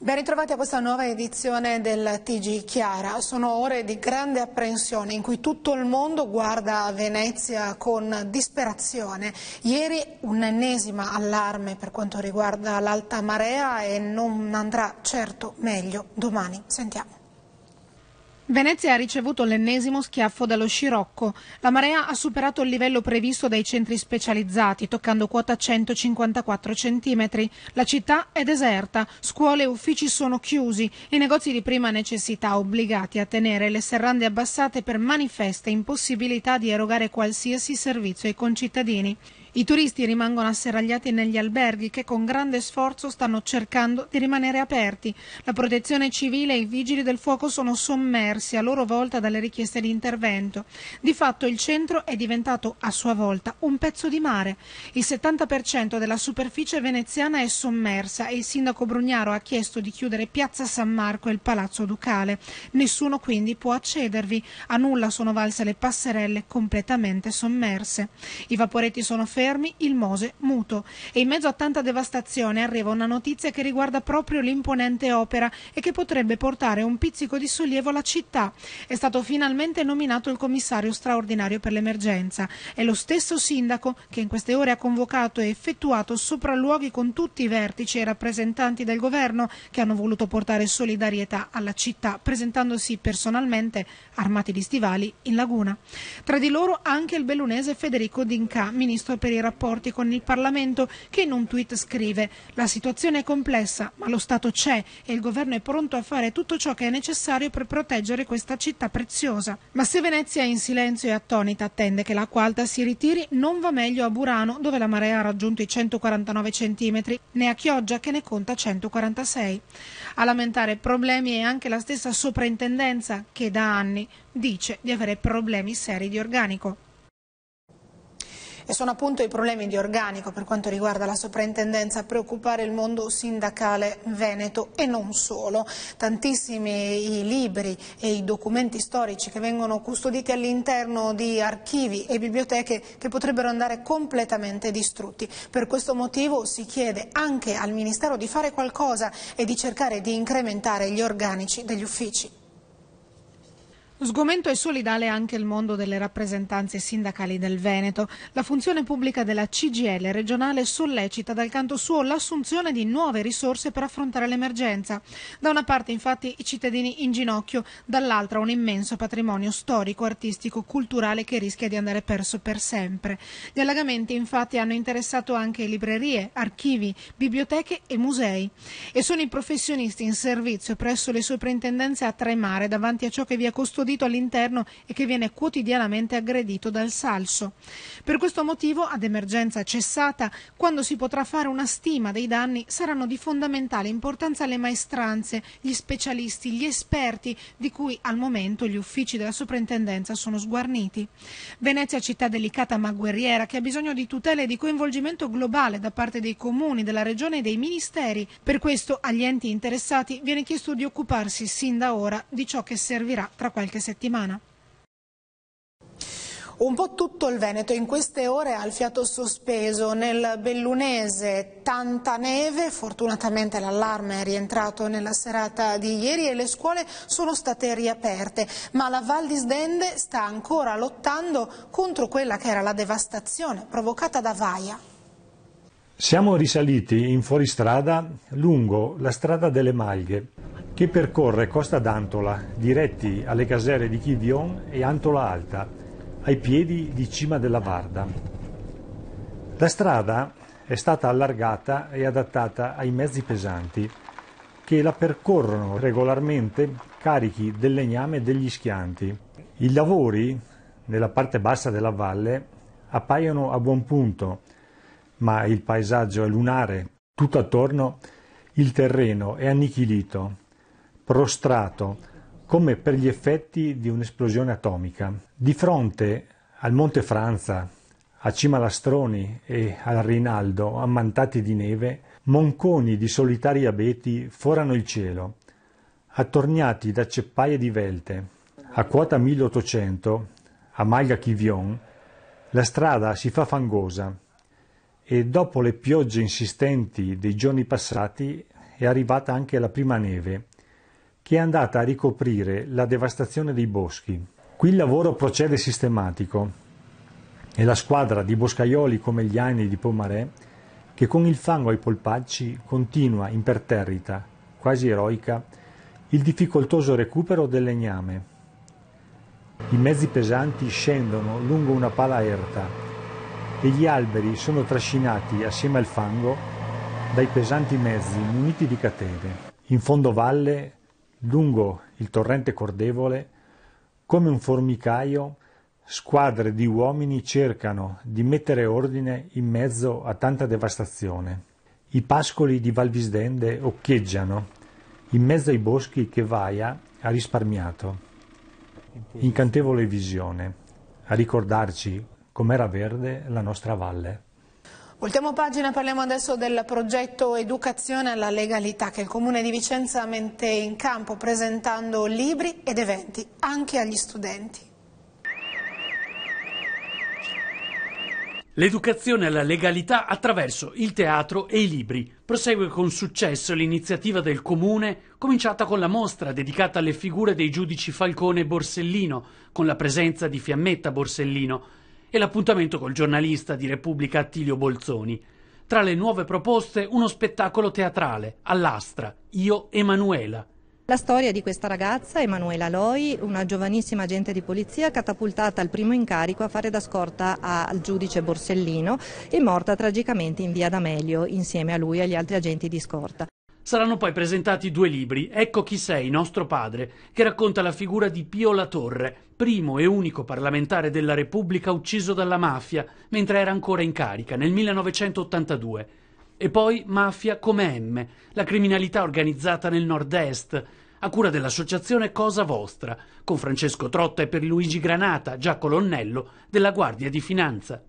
Ben ritrovati a questa nuova edizione del TG Chiara. Sono ore di grande apprensione in cui tutto il mondo guarda a Venezia con disperazione. Ieri un'ennesima allarme per quanto riguarda l'alta marea e non andrà certo meglio domani. Sentiamo. Venezia ha ricevuto l'ennesimo schiaffo dallo scirocco. La marea ha superato il livello previsto dai centri specializzati, toccando quota 154 centimetri. La città è deserta, scuole e uffici sono chiusi, i negozi di prima necessità obbligati a tenere le serrande abbassate per manifesta impossibilità di erogare qualsiasi servizio ai concittadini. I turisti rimangono asserragliati negli alberghi che con grande sforzo stanno cercando di rimanere aperti. La protezione civile e i vigili del fuoco sono sommersi a loro volta dalle richieste di intervento. Di fatto il centro è diventato a sua volta un pezzo di mare. Il 70% della superficie veneziana è sommersa e il sindaco Brugnaro ha chiesto di chiudere Piazza San Marco e il Palazzo Ducale. Nessuno quindi può accedervi. A nulla sono valse le passerelle completamente sommerse. I vaporetti sono fermi, il Mose muto, e in mezzo a tanta devastazione arriva una notizia che riguarda proprio l'imponente opera e che potrebbe portare un pizzico di sollievo alla città. È stato finalmente nominato il commissario straordinario per l'emergenza. È lo stesso sindaco che in queste ore ha convocato e effettuato sopralluoghi con tutti i vertici e rappresentanti del governo che hanno voluto portare solidarietà alla città, presentandosi personalmente armati di stivali in laguna. Tra di loro anche il bellunese Federico D'Inca, ministro per i rapporti con il Parlamento, che in un tweet scrive: la situazione è complessa, ma lo Stato c'è e il governo è pronto a fare tutto ciò che è necessario per proteggere questa città preziosa. Ma se Venezia è in silenzio e attonita attende che l'acqua alta si ritiri, non va meglio a Burano, dove la marea ha raggiunto i 149 centimetri, né a Chioggia che ne conta 146. A lamentare problemi è anche la stessa soprintendenza che da anni dice di avere problemi seri di organico. E sono appunto i problemi di organico per quanto riguarda la soprintendenza a preoccupare il mondo sindacale veneto e non solo. Tantissimi i libri e i documenti storici che vengono custoditi all'interno di archivi e biblioteche che potrebbero andare completamente distrutti. Per questo motivo si chiede anche al Ministero di fare qualcosa e di cercare di incrementare gli organici degli uffici. Sgomento e solidale anche il mondo delle rappresentanze sindacali del Veneto. La funzione pubblica della CGIL regionale sollecita dal canto suo l'assunzione di nuove risorse per affrontare l'emergenza. Da una parte infatti i cittadini in ginocchio, dall'altra un immenso patrimonio storico, artistico, culturale che rischia di andare perso per sempre. Gli allagamenti infatti hanno interessato anche librerie, archivi, biblioteche e musei. E sono i professionisti in servizio presso le soprintendenze a tremare davanti a ciò che vi è custodito all'interno e che viene quotidianamente aggredito dal salso. Per questo motivo, ad emergenza cessata, quando si potrà fare una stima dei danni, saranno di fondamentale importanza le maestranze, gli specialisti, gli esperti, di cui al momento gli uffici della soprintendenza sono sguarniti. Venezia, città delicata ma guerriera, che ha bisogno di tutela e di coinvolgimento globale da parte dei comuni, della regione e dei ministeri. Per questo agli enti interessati viene chiesto di occuparsi sin da ora di ciò che servirà tra qualche settimana. Un po' tutto il Veneto in queste ore ha il fiato sospeso. Nel bellunese tanta neve, fortunatamente l'allarme è rientrato nella serata di ieri e le scuole sono state riaperte, ma la Val di Sdende sta ancora lottando contro quella che era la devastazione provocata da Vaia. Siamo risaliti in fuoristrada lungo la strada delle Malghe, che percorre Costa d'Antola, diretti alle caserme di Chivion e Antola Alta, ai piedi di Cima della Varda. La strada è stata allargata e adattata ai mezzi pesanti, che la percorrono regolarmente carichi del legname e degli schianti. I lavori, nella parte bassa della valle, appaiono a buon punto, ma il paesaggio è lunare. Tutto attorno il terreno è annichilito, prostrato, come per gli effetti di un'esplosione atomica. Di fronte al Monte Franza, a Cima Lastroni e al Rinaldo, ammantati di neve, monconi di solitari abeti forano il cielo, attorniati da ceppaie di velte. A quota 1800, a Malga Chivion, la strada si fa fangosa e dopo le piogge insistenti dei giorni passati è arrivata anche la prima neve, che è andata a ricoprire la devastazione dei boschi. Qui il lavoro procede sistematico e la squadra di boscaioli come gli Aini di Pomaré, che con il fango ai polpacci continua imperterrita, quasi eroica, il difficoltoso recupero del legname. I mezzi pesanti scendono lungo una pala erta e gli alberi sono trascinati assieme al fango dai pesanti mezzi muniti di catene. In fondo valle, lungo il torrente Cordevole, come un formicaio, squadre di uomini cercano di mettere ordine in mezzo a tanta devastazione. I pascoli di Valvisdende occhieggiano in mezzo ai boschi che Vaia ha risparmiato. Incantevole visione, a ricordarci com'era verde la nostra valle. Voltiamo pagina, parliamo adesso del progetto Educazione alla legalità che il Comune di Vicenza mette in campo presentando libri ed eventi anche agli studenti. L'educazione alla legalità attraverso il teatro e i libri. Prosegue con successo l'iniziativa del Comune, cominciata con la mostra dedicata alle figure dei giudici Falcone e Borsellino, con la presenza di Fiammetta Borsellino, e l'appuntamento col giornalista di Repubblica Attilio Bolzoni. Tra le nuove proposte uno spettacolo teatrale, all'Astra, Io Emanuela. La storia di questa ragazza, Emanuela Loi, una giovanissima agente di polizia catapultata al primo incarico a fare da scorta al giudice Borsellino e morta tragicamente in via D'Amelio insieme a lui e agli altri agenti di scorta. Saranno poi presentati 2 libri, Ecco chi sei, nostro padre, che racconta la figura di Pio La Torre, primo e unico parlamentare della Repubblica ucciso dalla mafia mentre era ancora in carica nel 1982. E poi Mafia come M, la criminalità organizzata nel nord-est, a cura dell'associazione Cosa Vostra, con Francesco Trotta e Pierluigi Granata, già colonnello della Guardia di Finanza.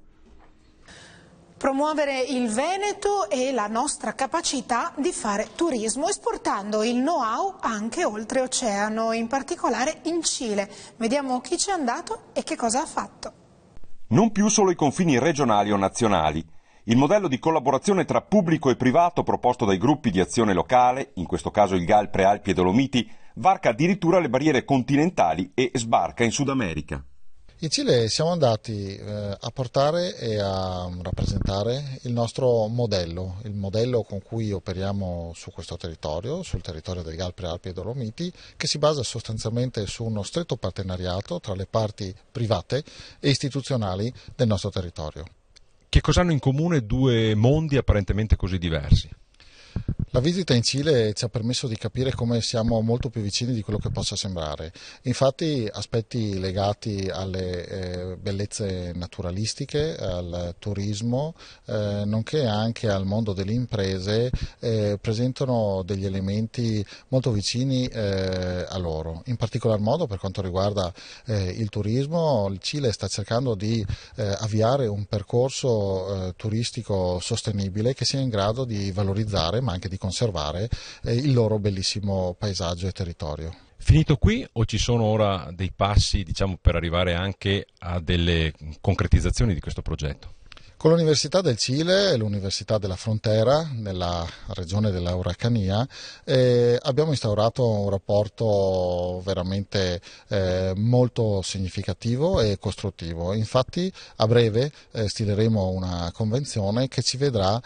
Promuovere il Veneto e la nostra capacità di fare turismo esportando il know-how anche oltreoceano, in particolare in Cile. Vediamo chi ci è andato e che cosa ha fatto. Non più solo i confini regionali o nazionali. Il modello di collaborazione tra pubblico e privato proposto dai gruppi di azione locale, in questo caso il GAL Prealpi e Dolomiti, varca addirittura le barriere continentali e sbarca in Sud America. In Cile siamo andati a portare e a rappresentare il nostro modello, il modello con cui operiamo su questo territorio, sul territorio del GAL Prealpi e Dolomiti, che si basa sostanzialmente su uno stretto partenariato tra le parti private e istituzionali del nostro territorio. Che cosa hanno in comune 2 mondi apparentemente così diversi? La visita in Cile ci ha permesso di capire come siamo molto più vicini di quello che possa sembrare. Infatti aspetti legati alle bellezze naturalistiche, al turismo, nonché anche al mondo delle imprese, presentano degli elementi molto vicini a loro. In particolar modo per quanto riguarda il turismo, il Cile sta cercando di avviare un percorso turistico sostenibile che sia in grado di valorizzare ma anche di conservare il loro bellissimo paesaggio e territorio. Finito qui o ci sono ora dei passi, per arrivare anche a delle concretizzazioni di questo progetto? Con l'Università del Cile e l'Università della Frontera, nella regione dell'Araucanía, abbiamo instaurato un rapporto veramente molto significativo e costruttivo. Infatti a breve stileremo una convenzione che ci vedrà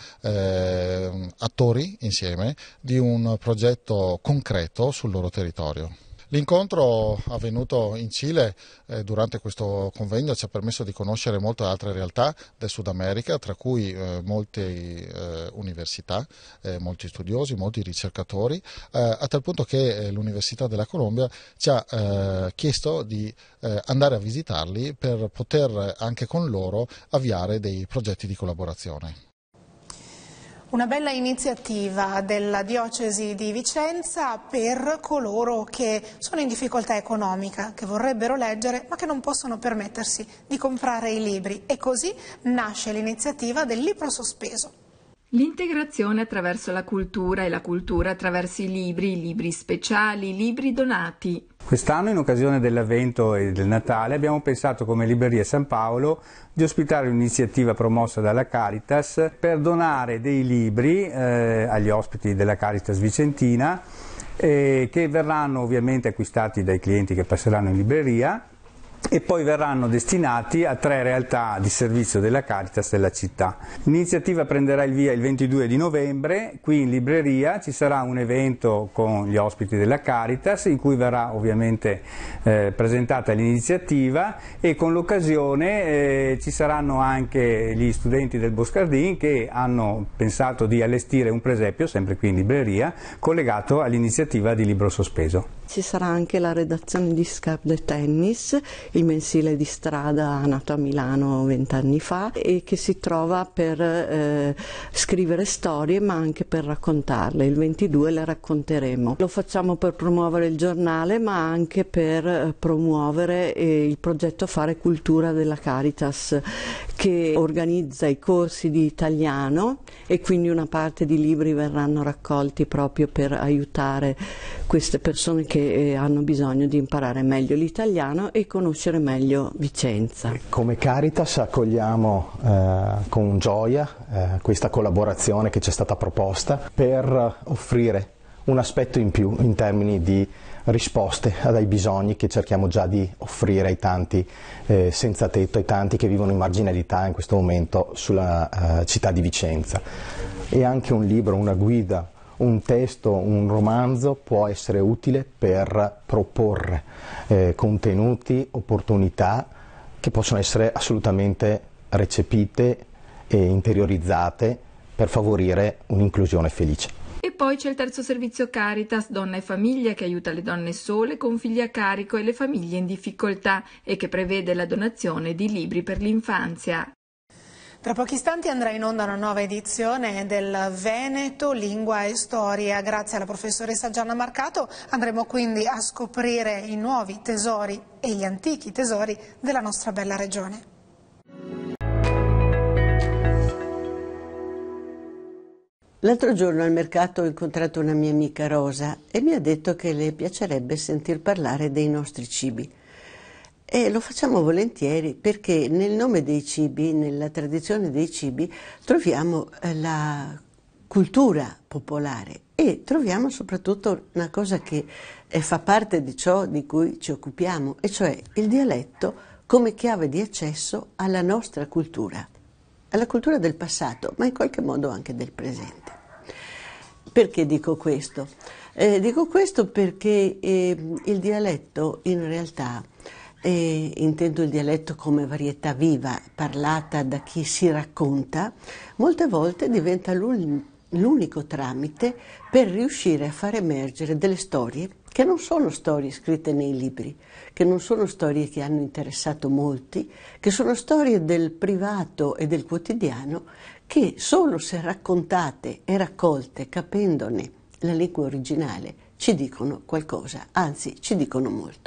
attori insieme di un progetto concreto sul loro territorio. L'incontro avvenuto in Cile durante questo convegno ci ha permesso di conoscere molte altre realtà del Sud America, tra cui molte università, molti studiosi, molti ricercatori, a tal punto che l'Università della Colombia ci ha chiesto di andare a visitarli per poter anche con loro avviare dei progetti di collaborazione. Una bella iniziativa della diocesi di Vicenza per coloro che sono in difficoltà economica, che vorrebbero leggere ma che non possono permettersi di comprare i libri, e così nasce l'iniziativa del libro sospeso. L'integrazione attraverso la cultura e la cultura attraverso i libri speciali, i libri donati. Quest'anno, in occasione dell'Avvento e del Natale, abbiamo pensato come Libreria San Paolo di ospitare un'iniziativa promossa dalla Caritas per donare dei libri agli ospiti della Caritas Vicentina che verranno ovviamente acquistati dai clienti che passeranno in libreria e poi verranno destinati a 3 realtà di servizio della Caritas della città. L'iniziativa prenderà il via il 22 di novembre, qui in libreria ci sarà un evento con gli ospiti della Caritas in cui verrà ovviamente presentata l'iniziativa e con l'occasione ci saranno anche gli studenti del Boscardin che hanno pensato di allestire un presepio, sempre qui in libreria, collegato all'iniziativa di Libro Sospeso. Ci sarà anche la redazione di Scarpe de Tennis, il mensile di strada nato a Milano 20 anni fa e che si trova per scrivere storie ma anche per raccontarle. Il 22 le racconteremo. Lo facciamo per promuovere il giornale ma anche per promuovere il progetto Fare Cultura della Caritas, che organizza i corsi di italiano e quindi una parte di libri verranno raccolti proprio per aiutare queste persone che hanno bisogno di imparare meglio l'italiano e conoscere meglio Vicenza. Come Caritas accogliamo con gioia questa collaborazione che ci è stata proposta per offrire un aspetto in più in termini di risposte ai bisogni che cerchiamo già di offrire ai tanti senza tetto, ai tanti che vivono in marginalità in questo momento sulla città di Vicenza. E anche un libro, una guida, un testo, un romanzo può essere utile per proporre contenuti, opportunità che possono essere assolutamente recepite e interiorizzate per favorire un'inclusione felice. E poi c'è il terzo servizio Caritas Donna e Famiglia, che aiuta le donne sole con figli a carico e le famiglie in difficoltà e che prevede la donazione di libri per l'infanzia. Tra pochi istanti andrà in onda una nuova edizione del Veneto, Lingua e Storia. Grazie alla professoressa Gianna Marcato andremo quindi a scoprire i nuovi tesori e gli antichi tesori della nostra bella regione. L'altro giorno al mercato ho incontrato una mia amica Rosa e mi ha detto che le piacerebbe sentir parlare dei nostri cibi. E lo facciamo volentieri perché nel nome dei cibi, nella tradizione dei cibi, troviamo la cultura popolare e troviamo soprattutto una cosa che fa parte di ciò di cui ci occupiamo, e cioè il dialetto come chiave di accesso alla nostra cultura, alla cultura del passato, ma in qualche modo anche del presente. Perché dico questo? Dico questo perché il dialetto in realtà, intendo il dialetto come varietà viva, parlata da chi si racconta, molte volte diventa l'unico tramite per riuscire a far emergere delle storie che non sono storie scritte nei libri, che non sono storie che hanno interessato molti, che sono storie del privato e del quotidiano che solo se raccontate e raccolte capendone la lingua originale ci dicono qualcosa, anzi ci dicono molto.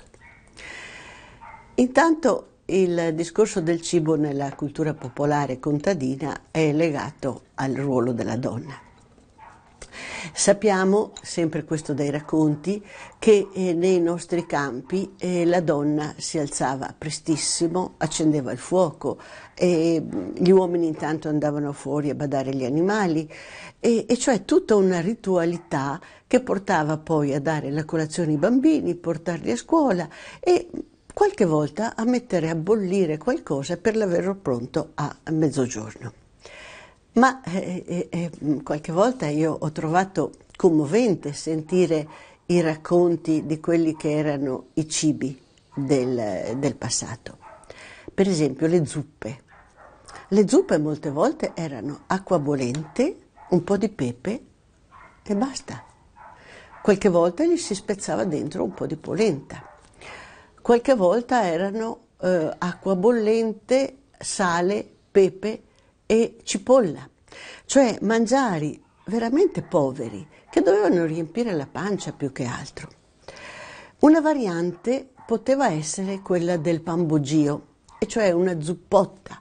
Intanto il discorso del cibo nella cultura popolare contadina è legato al ruolo della donna. Sappiamo, sempre questo dai racconti, che nei nostri campi la donna si alzava prestissimo, accendeva il fuoco, e gli uomini intanto andavano fuori a badare gli animali, e cioè tutta una ritualità che portava poi a dare la colazione ai bambini, portarli a scuola e qualche volta a mettere a bollire qualcosa per l'averlo pronto a mezzogiorno. Ma qualche volta io ho trovato commovente sentire i racconti di quelli che erano i cibi del passato. Per esempio le zuppe. Le zuppe molte volte erano acqua bollente, un po' di pepe e basta. Qualche volta gli si spezzava dentro un po' di polenta. Qualche volta erano acqua bollente, sale, pepe e cipolla, cioè mangiari veramente poveri che dovevano riempire la pancia più che altro. Una variante poteva essere quella del pambogio, e cioè una zuppotta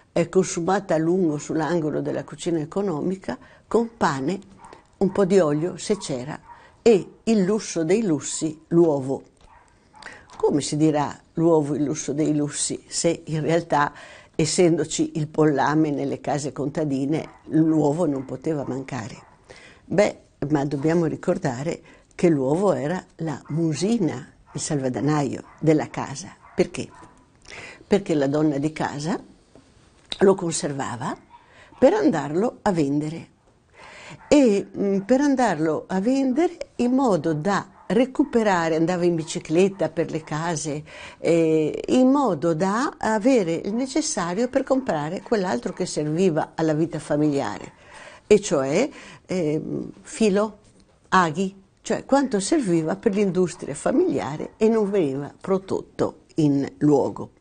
è consumata a lungo sull'angolo della cucina economica con pane, un po' di olio se c'era e il lusso dei lussi, l'uovo. Come si dirà l'uovo il lusso dei lussi se in realtà, essendoci il pollame nelle case contadine, l'uovo non poteva mancare? Beh, ma dobbiamo ricordare che l'uovo era la musina, il salvadanaio della casa. Perché? Perché la donna di casa lo conservava per andarlo a vendere e per andarlo a vendere in modo da recuperare, andava in bicicletta per le case, in modo da avere il necessario per comprare quell'altro che serviva alla vita familiare, e cioè filo, aghi, cioè quanto serviva per l'industria familiare e non veniva prodotto in luogo.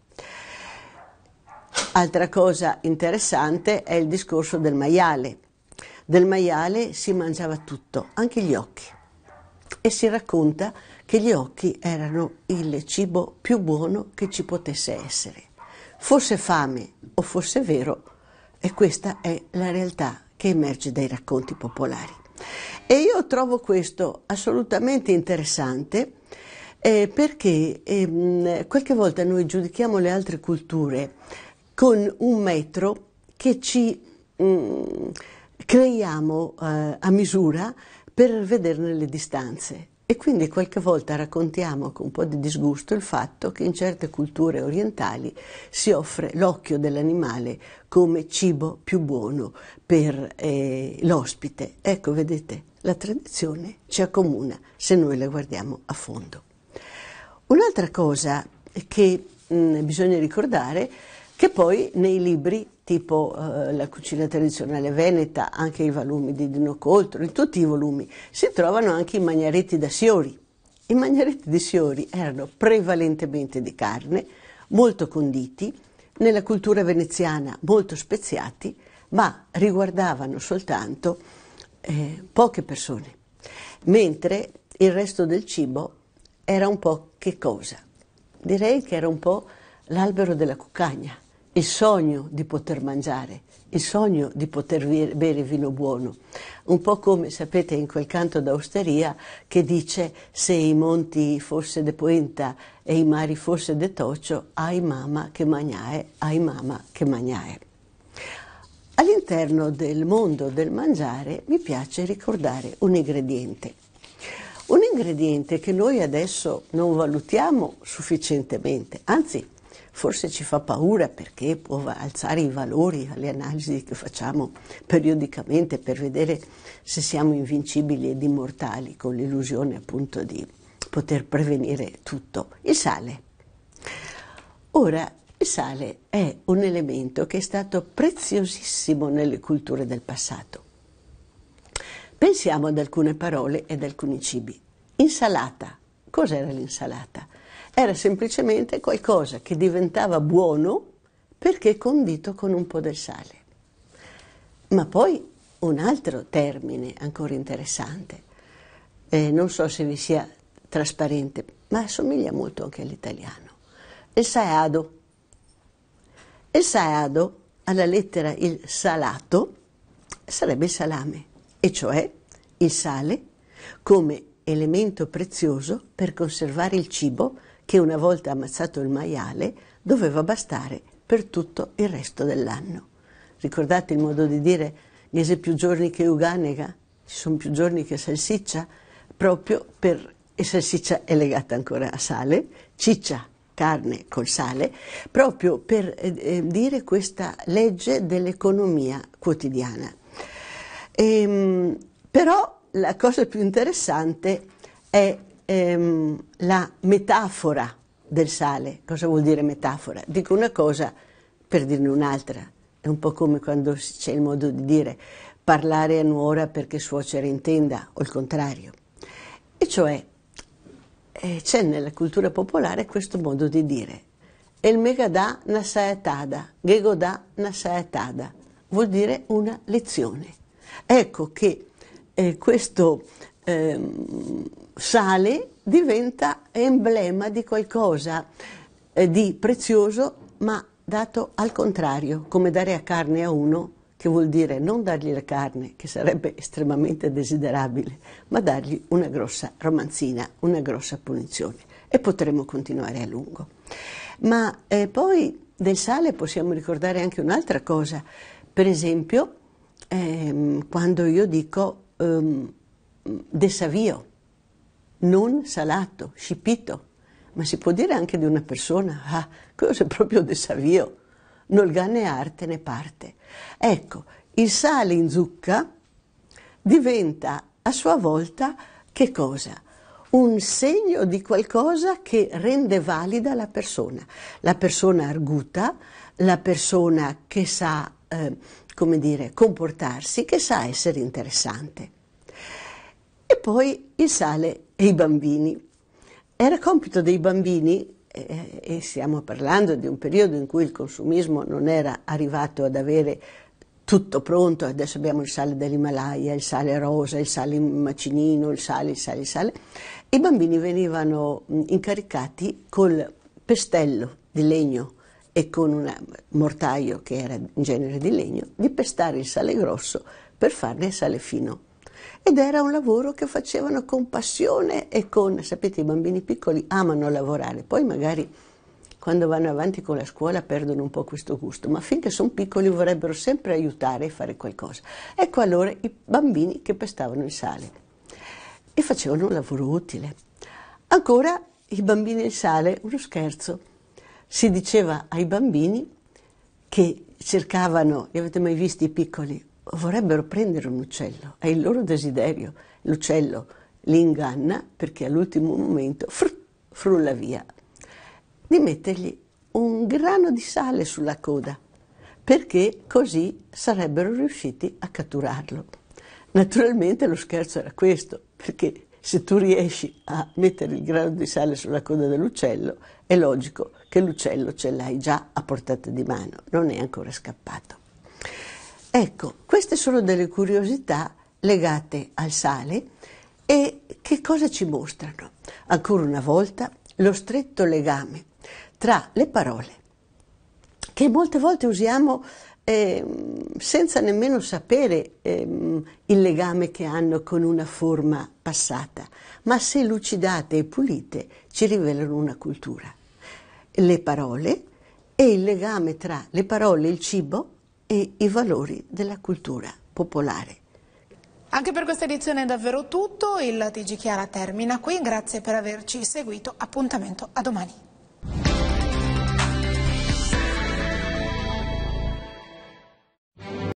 Altra cosa interessante è il discorso del maiale. Del maiale si mangiava tutto, anche gli occhi. E si racconta che gli occhi erano il cibo più buono che ci potesse essere. Fosse fame o fosse vero, e questa è la realtà che emerge dai racconti popolari. E io trovo questo assolutamente interessante perché qualche volta noi giudichiamo le altre culture con un metro che ci creiamo a misura per vederne le distanze, e quindi qualche volta raccontiamo con un po' di disgusto il fatto che in certe culture orientali si offre l'occhio dell'animale come cibo più buono per l'ospite. Ecco, vedete, la tradizione ci accomuna se noi la guardiamo a fondo. Un'altra cosa che bisogna ricordare, che poi nei libri tipo la cucina tradizionale veneta, anche i volumi di Dino Coltro, in tutti i volumi, si trovano anche i magnaretti da Siori. I magnaretti di Siori erano prevalentemente di carne, molto conditi, nella cultura veneziana molto speziati, ma riguardavano soltanto poche persone, mentre il resto del cibo era un po' che cosa? Direi che era un po' l'albero della cuccagna, il sogno di poter mangiare, il sogno di poter bere vino buono, un po' come sapete in quel canto d'Austeria che dice: se i monti fosse de Puenta e i mari fosse de Tocio, ai mama che magnae, ai mama che magnae. All'interno del mondo del mangiare mi piace ricordare un ingrediente che noi adesso non valutiamo sufficientemente, anzi forse ci fa paura perché può alzare i valori alle analisi che facciamo periodicamente per vedere se siamo invincibili ed immortali, con l'illusione appunto di poter prevenire tutto: il sale. Ora, il sale è un elemento che è stato preziosissimo nelle culture del passato. Pensiamo ad alcune parole ed alcuni cibi. Insalata. Cos'era l'insalata? Era semplicemente qualcosa che diventava buono perché condito con un po' del sale. Ma poi un altro termine ancora interessante, non so se vi sia trasparente, ma assomiglia molto anche all'italiano: il saado. Il saado, alla lettera il salato, sarebbe il salame, e cioè il sale come elemento prezioso per conservare il cibo che, una volta ammazzato il maiale, doveva bastare per tutto il resto dell'anno. Ricordate il modo di dire: niese più giorni che uganega, ci sono più giorni che salsiccia, proprio per, e salsiccia è legata ancora a sale, ciccia, carne col sale, proprio per dire questa legge dell'economia quotidiana. Però la cosa più interessante è la metafora del sale. Cosa vuol dire metafora? Dico una cosa per dirne un'altra. È un po' come quando c'è il modo di dire parlare a nuora perché suocera intenda, o il contrario. E cioè c'è nella cultura popolare questo modo di dire: el megadà na saetada, gegodà na saetada, vuol dire una lezione. Ecco che questo sale diventa emblema di qualcosa di prezioso, ma dato al contrario, come dare a carne a uno, che vuol dire non dargli la carne, che sarebbe estremamente desiderabile, ma dargli una grossa romanzina, una grossa punizione. E potremmo continuare a lungo. Ma poi del sale possiamo ricordare anche un'altra cosa. Per esempio, quando io dico desavio, non salato, scipito, ma si può dire anche di una persona, cosa è proprio desavio, nol ganne arte ne parte. Ecco, il sale in zucca diventa a sua volta che cosa? Un segno di qualcosa che rende valida la persona arguta, la persona che sa, come dire, comportarsi, che sa essere interessante. E poi il sale e i bambini. Era compito dei bambini, e stiamo parlando di un periodo in cui il consumismo non era arrivato ad avere tutto pronto, adesso abbiamo il sale dell'Himalaya, il sale rosa, il sale in macinino, il sale. I bambini venivano incaricati col pestello di legno e con un mortaio che era in genere di legno, di pestare il sale grosso per farne il sale fino. Ed era un lavoro che facevano con passione e sapete, i bambini piccoli amano lavorare, poi magari quando vanno avanti con la scuola perdono un po' questo gusto, ma finché sono piccoli vorrebbero sempre aiutare e fare qualcosa. Ecco allora i bambini che pestavano il sale e facevano un lavoro utile. Ancora i bambini e il sale, uno scherzo, si diceva ai bambini che cercavano, li avete mai visti i piccoli? Vorrebbero prendere un uccello, è il loro desiderio, l'uccello li inganna perché all'ultimo momento frulla via, di mettergli un grano di sale sulla coda, perché così sarebbero riusciti a catturarlo. Naturalmente lo scherzo era questo, perché se tu riesci a mettere il grano di sale sulla coda dell'uccello, è logico che l'uccello ce l'hai già a portata di mano, non è ancora scappato. Ecco, queste sono delle curiosità legate al sale e che cosa ci mostrano? Ancora una volta lo stretto legame tra le parole, che molte volte usiamo senza nemmeno sapere il legame che hanno con una forma passata, ma se lucidate e pulite ci rivelano una cultura. Le parole e il legame tra le parole, il cibo e i valori della cultura popolare. Anche per questa edizione è davvero tutto, il TG Chiara termina qui, grazie per averci seguito, appuntamento a domani.